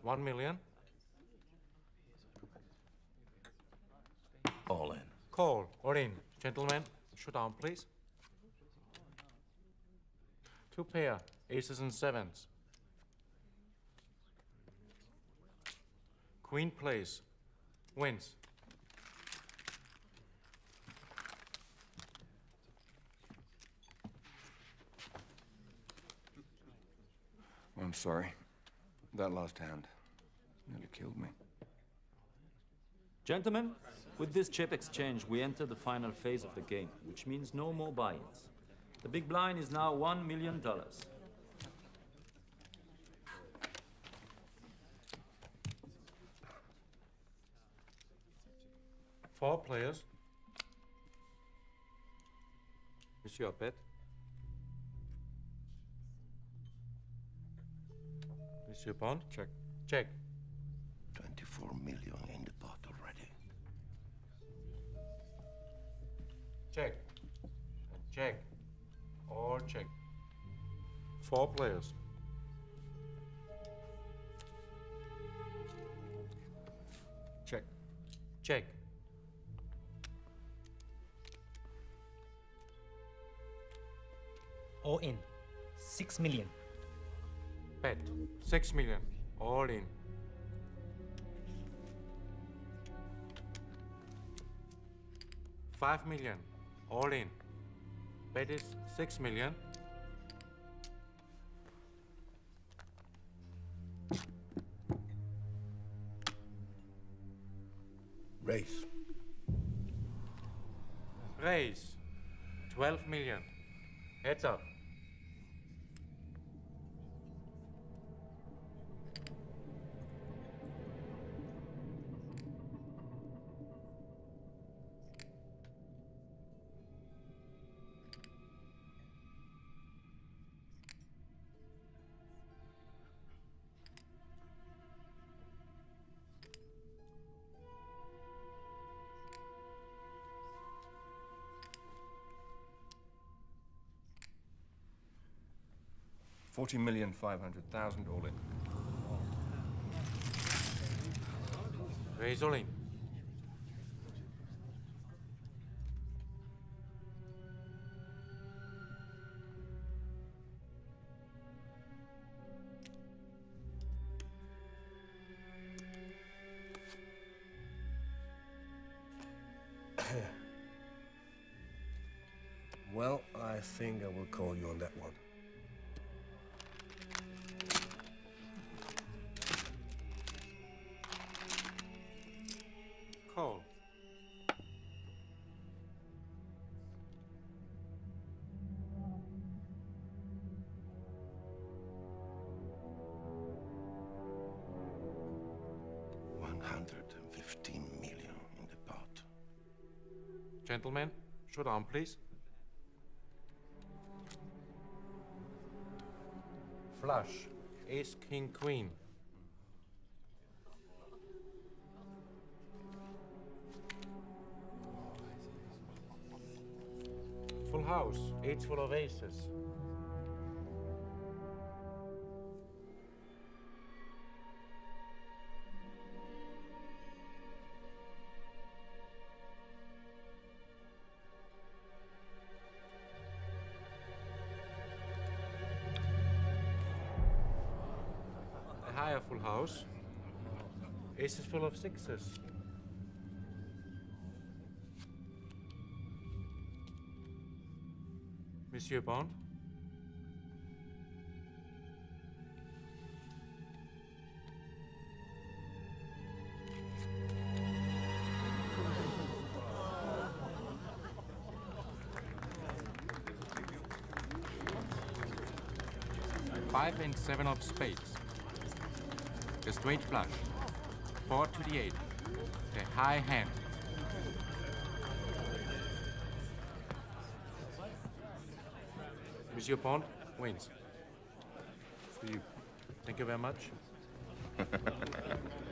1 million. All in. Call or in. Gentlemen, showdown, please. 2 pair, aces and sevens. Queen plays, wins. I'm sorry. That last hand nearly killed me. Gentlemen, with this chip exchange, we enter the final phase of the game, which means no more buy-ins. The big blind is now $1 million. 4 players. Monsieur bet. Monsieur Bond. Check. Check. 24 million in the pot already. Check. Check. Or check. 4 players. Check. Check. All in. 6 million. Bet. 6 million. All in. $5 million. All in. Bet is 6 million. Race. Raise. 12 million. Heads up. $40,500,000 all in. Raise all in. Well, I think I will call you on that one. Call. $115 million in the pot. Gentlemen, showdown, please. Flush. Ace, king, queen. Full house. 8 full of aces. A higher full house. Aces full of sixes. Monsieur Bond. Five and 7 of spades. The straight flush. 4 to the 8. The high hand. Monsieur Bond wins. For you. Thank you very much.